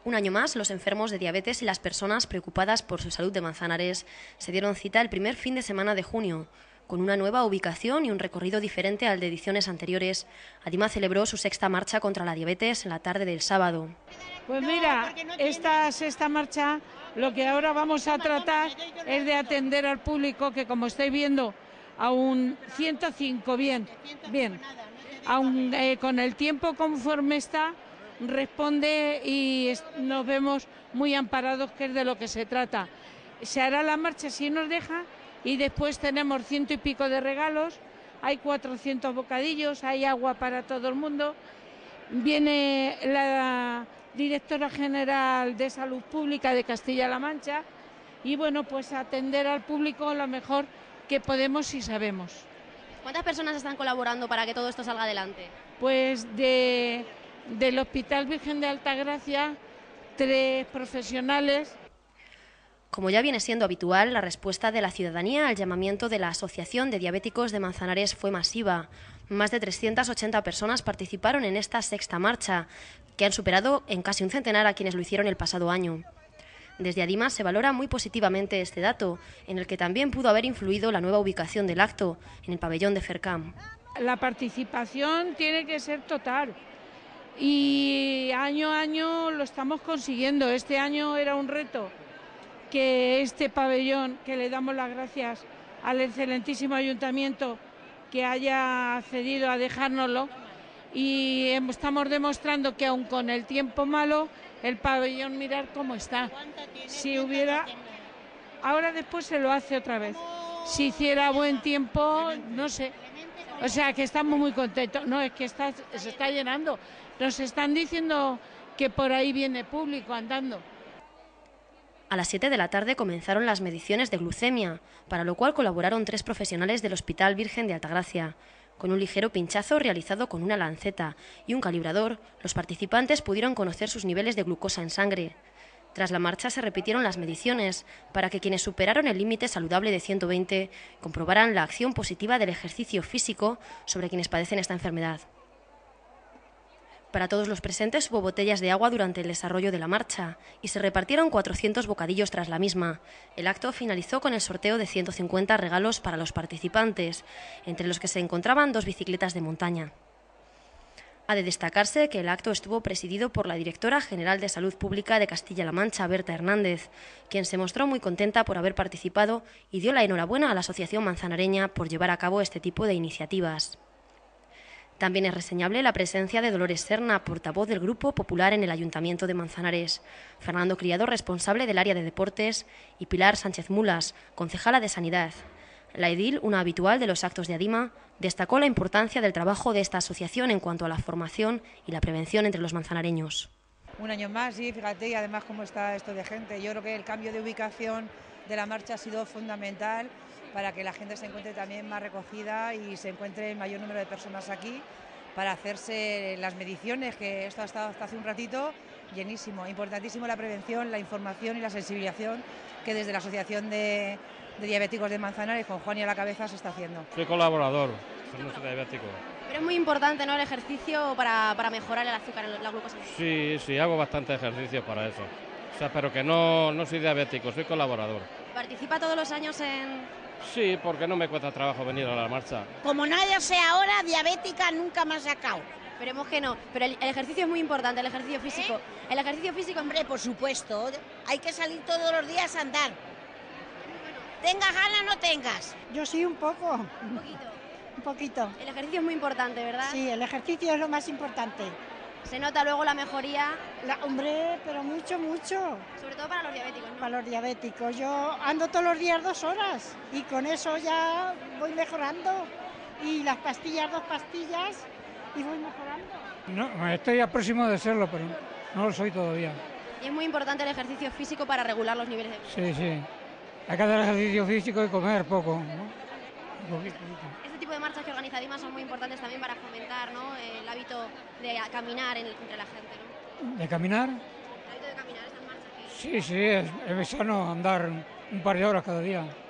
Un año más, los enfermos de diabetes y las personas preocupadas por su salud de Manzanares se dieron cita el primer fin de semana de junio. Con una nueva ubicación y un recorrido diferente al de ediciones anteriores, Adima celebró su sexta marcha contra la diabetes en la tarde del sábado. Pues mira, esta sexta marcha, lo que ahora vamos a tratar es de atender al público, que como estáis viendo, aún 105, bien, aún con el tiempo conforme está, responde y nos vemos muy amparados, que es de lo que se trata. Se hará la marcha si nos deja y después tenemos 100 y pico de regalos, hay 400 bocadillos, hay agua para todo el mundo. Viene la directora general de Salud Pública de Castilla-La Mancha y bueno, pues atender al público lo mejor que podemos y sabemos. ¿Cuántas personas están colaborando para que todo esto salga adelante? Pues del Hospital Virgen de Altagracia, 3 profesionales. Como ya viene siendo habitual, la respuesta de la ciudadanía al llamamiento de la Asociación de Diabéticos de Manzanares fue masiva. Más de 380 personas participaron en esta sexta marcha, que han superado en casi un centenar a quienes lo hicieron el pasado año. Desde Adima se valora muy positivamente este dato, en el que también pudo haber influido la nueva ubicación del acto, en el pabellón de Fercam. La participación tiene que ser total y año a año lo estamos consiguiendo. Este año era un reto que este pabellón, que le damos las gracias al excelentísimo ayuntamiento que haya accedido a dejárnoslo, y estamos demostrando que aun con el tiempo malo, el pabellón, mirar cómo está. Si hubiera, ahora después se lo hace otra vez. Si hiciera buen tiempo, no sé. O sea, que estamos muy contentos. No, es que se está llenando. Nos están diciendo que por ahí viene público andando. A las 7 de la tarde comenzaron las mediciones de glucemia, para lo cual colaboraron 3 profesionales del Hospital Virgen de Altagracia. Con un ligero pinchazo realizado con una lanceta y un calibrador, los participantes pudieron conocer sus niveles de glucosa en sangre. Tras la marcha se repitieron las mediciones para que quienes superaron el límite saludable de 120 comprobaran la acción positiva del ejercicio físico sobre quienes padecen esta enfermedad. Para todos los presentes hubo botellas de agua durante el desarrollo de la marcha y se repartieron 400 bocadillos tras la misma. El acto finalizó con el sorteo de 150 regalos para los participantes, entre los que se encontraban 2 bicicletas de montaña. Ha de destacarse que el acto estuvo presidido por la directora general de Salud Pública de Castilla-La Mancha, Berta Hernández, quien se mostró muy contenta por haber participado y dio la enhorabuena a la Asociación Manzanareña por llevar a cabo este tipo de iniciativas. También es reseñable la presencia de Dolores Serna, portavoz del Grupo Popular en el Ayuntamiento de Manzanares, Fernando Criado, responsable del área de deportes, y Pilar Sánchez Mulas, concejala de Sanidad. La edil, una habitual de los actos de Adima, destacó la importancia del trabajo de esta asociación en cuanto a la formación y la prevención entre los manzanareños. Un año más, sí, fíjate, y además cómo está esto de gente. Yo creo que el cambio de ubicación de la marcha ha sido fundamental para que la gente se encuentre también más recogida y se encuentre el mayor número de personas aquí para hacerse las mediciones, que esto ha estado hasta hace un ratito llenísimo. Importantísimo la prevención, la información y la sensibilización que desde la Asociación de Diabéticos de Manzanares, con Juan y a la cabeza, se está haciendo. Soy colaborador, no soy diabético. Pero es muy importante, ¿no?, el ejercicio para mejorar el azúcar, la glucosa. Sí, hago bastante ejercicio para eso. O sea, pero que no soy diabético, soy colaborador. ¿Participa todos los años en...? Sí, porque no me cuesta trabajo venir a la marcha. Como nadie sea ahora diabética, nunca me ha sacado. Esperemos que no, pero el ejercicio es muy importante, el ejercicio físico. El ejercicio físico, hombre, por supuesto, hay que salir todos los días a andar. Tengas ganas, no tengas. Yo sí, un poco. Un poquito. Un poquito. El ejercicio es muy importante, ¿verdad? Sí, el ejercicio es lo más importante. Se nota luego la mejoría. Hombre, pero mucho. Sobre todo para los diabéticos, ¿no? Para los diabéticos. Yo ando todos los días 2 horas y con eso ya voy mejorando. Y las pastillas, 2 pastillas y voy mejorando. No, estoy a próximo de serlo, pero no lo soy todavía. Y es muy importante el ejercicio físico para regular los niveles de... Sí. Hay que hacer ejercicio físico y comer poco, ¿no? Poquito. Este tipo de marchas que organiza Adima son muy importantes también para fomentar, ¿no?, el hábito de caminar entre la gente, ¿no? ¿De caminar? El hábito de caminar, esas marchas que... Sí, es sano andar un par de horas cada día.